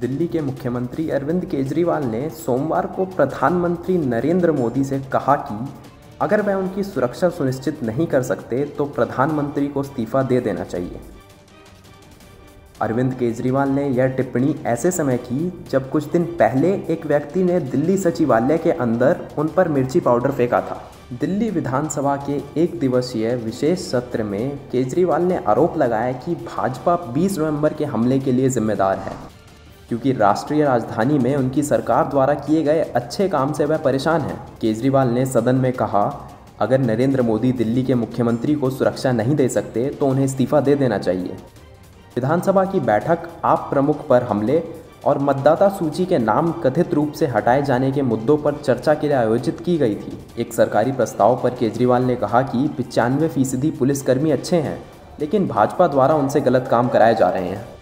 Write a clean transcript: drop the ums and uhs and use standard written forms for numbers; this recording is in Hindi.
दिल्ली के मुख्यमंत्री अरविंद केजरीवाल ने सोमवार को प्रधानमंत्री नरेंद्र मोदी से कहा कि अगर वह उनकी सुरक्षा सुनिश्चित नहीं कर सकते तो प्रधानमंत्री को इस्तीफा दे देना चाहिए। अरविंद केजरीवाल ने यह टिप्पणी ऐसे समय की जब कुछ दिन पहले एक व्यक्ति ने दिल्ली सचिवालय के अंदर उन पर मिर्ची पाउडर फेंका था। दिल्ली विधानसभा के एक दिवसीय विशेष सत्र में केजरीवाल ने आरोप लगाया कि भाजपा 20 नवंबर के हमले के लिए जिम्मेदार है, क्योंकि राष्ट्रीय राजधानी में उनकी सरकार द्वारा किए गए अच्छे काम से वह परेशान हैं। केजरीवाल ने सदन में कहा, अगर नरेंद्र मोदी दिल्ली के मुख्यमंत्री को सुरक्षा नहीं दे सकते तो उन्हें इस्तीफा दे देना चाहिए। विधानसभा की बैठक आप प्रमुख पर हमले और मतदाता सूची के नाम कथित रूप से हटाए जाने के मुद्दों पर चर्चा के लिए आयोजित की गई थी। एक सरकारी प्रस्ताव पर केजरीवाल ने कहा कि 95% पुलिसकर्मी अच्छे हैं, लेकिन भाजपा द्वारा उनसे गलत काम कराए जा रहे हैं।